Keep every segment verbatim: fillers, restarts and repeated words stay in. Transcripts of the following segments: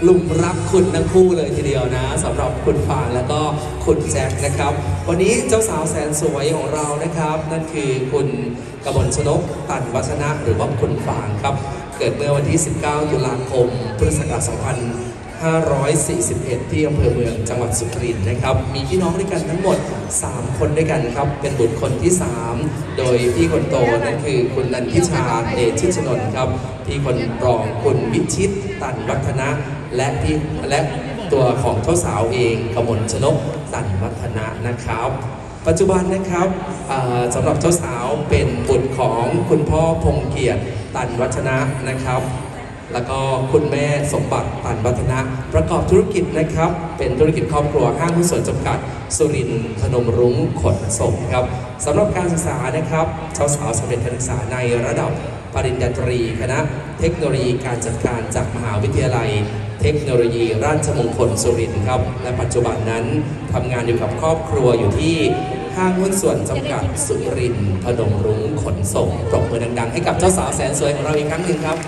ลุงรักคุณทั้งคู่เลยทีเดียวนะสำหรับคุณฟางแล้วก็คุณแจ็คนะครับวันนี้เจ้าสาวแสนสวยของเรานะครับนั่นคือคุณกมลชนกตันวัฒนะหรือว่าคุณฟางครับเกิดเมื่อวันที่สิบเก้าตุลาคมพุทธศักราชสองพันห้าร้อยสี่สิบเอ็ดที่อำเภอเมืองจังหวัดสุรินทร์นะครับมีพี่น้องด้วยกันทั้งหมดสามคนด้วยกันครับเป็นบุตรคนที่สามโดยพี่คนโตนั่นคือคุณนันทิชาเดชิชนนท์ครับพี่คนรองคุณวิชิตตันวัฒนะและพี่และตัวของเจ้าสาวเองกมลชนกตันวัฒนะนะครับปัจจุบันนะครับสำหรับเจ้าสาวเป็นบุตรของคุณพ่อพงเกียรติตันวัฒนะนะครับแล้วก็คุณแม่สมบัติตันวัฒนะประกอบธุรกิจนะครับเป็นธุรกิจครอบครัวห้างหุ้นส่วนจำกัดสุรินทร์พนมรุ้งขนส่งครับสำหรับการศึกษานะครับเจ้าสาวสำเร็จการศึกษาในระดับปริญญาตรีคณะเทคโนโลยีการจัดการจากมหาวิทยาลัยเทคโนโลยีราชมงคลสุรินทร์ครับและปัจจุบันนั้นทำงานอยู่กับครอบครัวอยู่ที่ห้างหุ้นส่วนจำกัดสุรินทร์พนมรุ้งขนส่งปรบมือดังๆให้กับเจ้าสาวแสนสวยของเราอีกครั้งหนึ่งครับ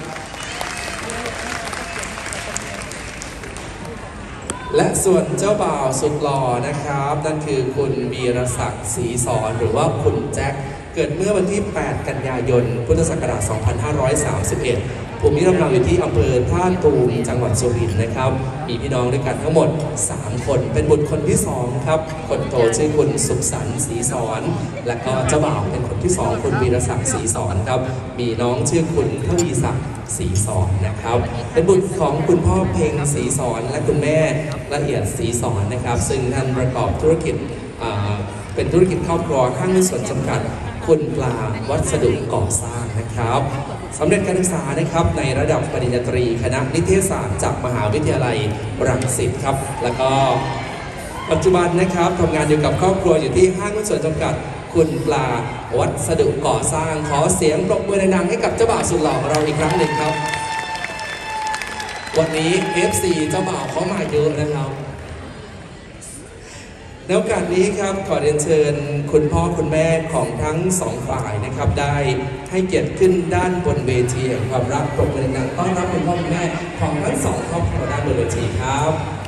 และส่วนเจ้าบ่าวสุดหล่อนะครับนั่นคือคุณวีรศักดิ์ศรีสอนหรือว่าคุณแจ็คเกิดเมื่อวันที่แปดกันยายนพุทธศักราชสองพันห้าร้อยสามสิบเอ็ดภูมิลำเนาอยู่ที่อำเภอท่าตูมจังหวัดสุรินทร์นะครับมีพี่น้องด้วยกันทั้งหมดสามคนเป็นบุตรคนที่สองครับคนโตชื่อคุณสุขสันต์ศรีสอนและก็เจ้าบ่าวเป็นคนที่สองคุณวีรศักดิ์ศรีสอนครับมีน้องชื่อคุณทวีศักดิ์ศรีสอนนะครับเป็นบุตรของคุณพ่อเพ็งศรีสอนและคุณแม่ละเอียดศรีสอนนะครับซึ่งท่านประกอบธุรกิจเป็นธุรกิจครอบครัวห้างหุ้นส่วนจำกัดคุณปลาวัสดุก่อสร้างนะครับสำเร็จการศึกษานะครับในระดับปริญญาตรีคณะนิเทศศาสตร์จากมหาวิทยาลัยรังสิตครับแล้วก็ปัจจุบันนะครับทำงานอยู่กับครอบครัวอยู่ที่ห้างหุ้นส่วนจำกัดคุณปลาวัสดุก่อสร้างขอเสียงปรบมือดังๆให้กับเจ้าบ่าวสุดหล่อของเราอีกครั้งหนึ่งครับวันนี้ เอฟ ซี เจ้าบ่าวเขามาเยอะนะครับในโอกาสนี้ครับขอเรียนเชิญคุณพ่อคุณแม่ของทั้งสองฝ่ายนะครับได้ให้เกียรติขึ้นด้านบนเวทีแห่งความรักปรบมือดังๆต้อนรับคุณพ่อคุณแม่ของทั้งสองครอบครัวด้านบนเวทีครับ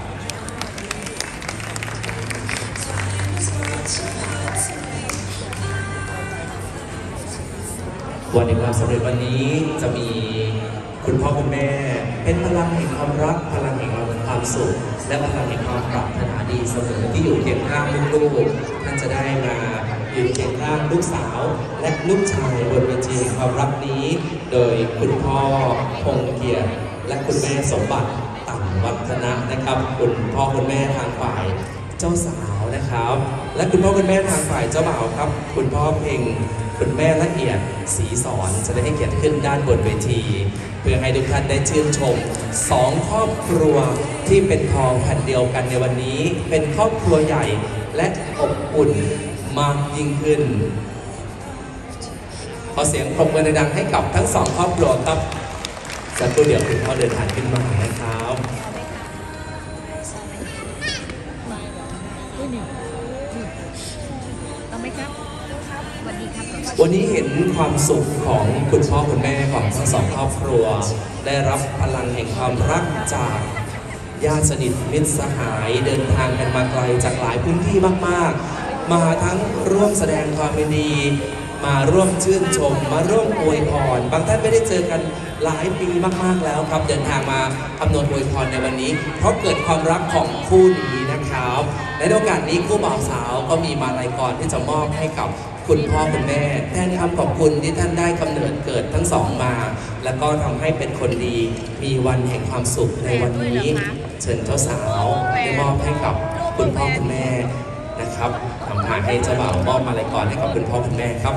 วันในความสำเร็จวันนี้จะมีคุณพ่อคุณแม่เป็นพลังแห่งความรักพลังแห่งความสุขและพลังแห่งความปรารถนาดีเสมอที่อยู่เคียงข้างลูกๆท่านจะได้มาอยู่เคียงข้างลูกสาวและลูกชายบนเวทีแห่งความรักนี้โดยคุณพ่อพงเกียรติและคุณแม่สมบัติต่ำวัฒนะนะครับคุณพ่อคุณแม่ทางฝ่ายเจ้าสาวนะครับและคุณพ่อคุณแม่ทางฝ่ายเจ้าบ่าวครับคุณพ่อเพ็งคุณแม่ละเอียดศรีสอนจะได้ให้เกียรติขึ้นด้านบนเวทีเพื่อให้ทุกท่านได้ชื่นชมสองครอบครัวที่เป็นทองแผ่นเดียวกันในวันนี้เป็นครอบครัวใหญ่และอบอุ่นมากยิ่งขึ้นขอเสียงปรบมือดังๆให้กับทั้งสองครอบครัวครับสักครู่เดี๋ยวคุณพ่อเดินทางขึ้นมานะครับวันนี้เห็นความสุขของคุณพ่อคุณแม่ของทั้งสองครอบครัวได้รับพลังแห่งความรักจากญาติสนิทมิตรสหายเดินทางกันมาไกลจากหลายพื้นที่มากๆมาทั้งร่วมแสดงความยินดีมาร่วมชื่นชมมาร่วมอวยพรบางท่านไม่ได้เจอกันหลายปีมากๆแล้วครับเดินทางมาอำนวยอวยพรในวันนี้เพราะเกิดความรักของคู่นี้นะครับในโอกาสนี้คู่บ่าวสาวก็มีมาลัยกรที่จะมอบให้กับคุณพ่อคุณแม่แทนคำขอบคุณที่ท่านได้กำเนิดเกิดทั้งสองมาแล้วก็ทำให้เป็นคนดีมีวันแห่งความสุขในวันนี้เชิญเจ้าสาวได้มอบให้กับคุณพ่อคุณแม่นะครับทำมาให้เจ้าบ่าวมอบมาลัยกรให้กับคุณพ่อคุณแม่ครับ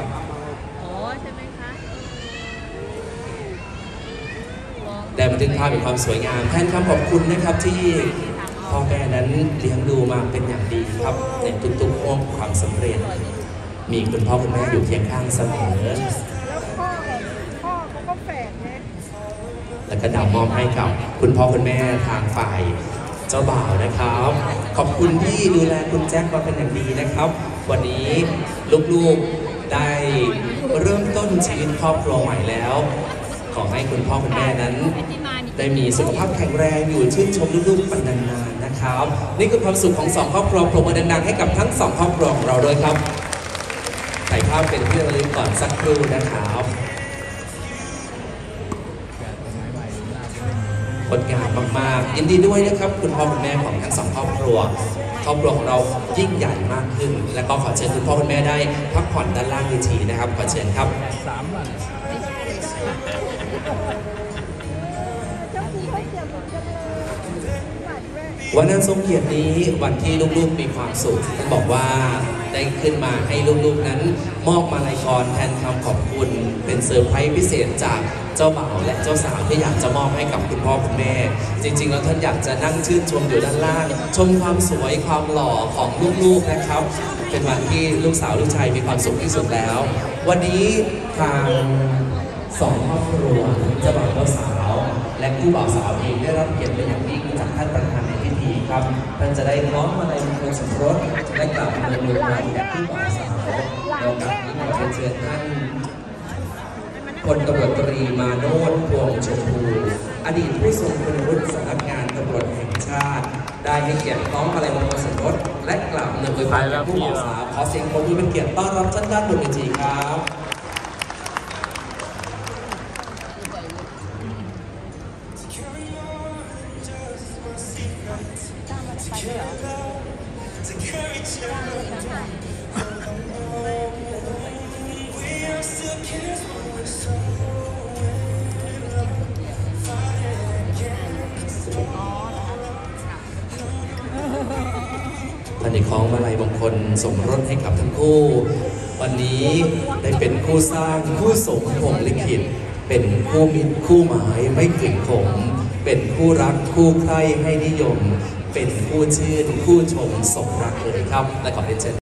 ได้บันทึกภาพเป็นความสวยงามแทนคำขอบคุณนะครับที่พ่อแม่นั้นเลี้ยงดูมาเป็นอย่างดีครับในทุกๆห้วงความสำเร็จมีคุณพ่อคุณแม่อยู่เคียงข้างเสมอแล้วพ่อพ่อเขาก็แฝดเนี่ยแล้วก็ดาวมอบให้กับคุณพ่อคุณแม่ทางฝ่ายเจ้าบ่าวนะครับขอบคุณที่ดูแลคุณแจ็คมาเป็นอย่างดีนะครับวันนี้ลูกๆได้เริ่มต้นชีวิตครอบครัวใหม่แล้วขอให้คุณพ่อคุณแม่นั้นได้มีสุขภาพแข็งแรงอยู่ชื่นชมลูกๆไปนานๆนะครับนี่คือความสุขของสองครอบครัวปรบมือดังๆให้กับทั้งสองครอบครัวของเราด้วยครับถ่ายภาพเป็นที่ระลึกก่อนสักครู่นะครับงดงามมากๆยินดีด้วยนะครับคุณพ่อคุณแม่ของทั้งสองครอบครัวครอบครัวของเรายิ่งใหญ่มากขึ้นและก็ขอเชิญคุณพ่อคุณแม่ได้พักผ่อนด้านล่างเวทีนะครับขอเชิญครับวันนั้นทรงเกียรตินี้วันที่ลูกๆมีความสุขต้องบอกว่าได้ขึ้นมาให้ลูกๆนั้นมอบมาลัยกรแทนคำขอบคุณเป็นเซอร์ไพรส์พิเศษจากเจ้าบ่าวและเจ้าสาวที่อยากจะมอบให้กับคุณพ่อคุณแม่จริงๆแล้วท่านอยากจะนั่งชื่นชมอยู่ด้านล่างชมความสวยความหล่อของลูกๆนะครับเป็นวันที่ลูกสาวลูกชายมีความสุขที่สุดแล้ววันนี้ทางสองครอบครัวเจ้าบ่าวเจ้าสาวและผู้บ่าวสาวเองได้รับเกียรติเป็นอย่างยิ่งจากท่านประธานในพิธีครับท่านจะได้คล้องมาลัยมงคลสมรสและกล่าวอวยพรแก่ผู้บ่าวสาวในโอกาสนี้ขอเชิญท่านพลตำรวจตรีมาโนชพวงชมพูอดีตผู้ทรงคุณวุฒิสำนักงานตำรวจแห่งชาติได้ให้เกียรติคล้องมาลัยมงคลสมรสและกล่าวอวยพรแก่ผู้บ่าวสาวขอเสียงปรบมือเป็นเกียรติต้อนรับท่านด้านบนเวทีครับท่านได้คล้องมาลัยมงคลสมรสให้กับทั้งคู่วันนี้ได้เป็นคู่สร้างคู่สมพงษ์ลิขิตเป็นคู่มิตรคู่หมายไม่กลิ่นขมเป็นคู่รักคู่ใคร่ให้นิยมเป็นคู่ชื่นคู่ชมสมรักเลยครับและขอเรียนเชิญ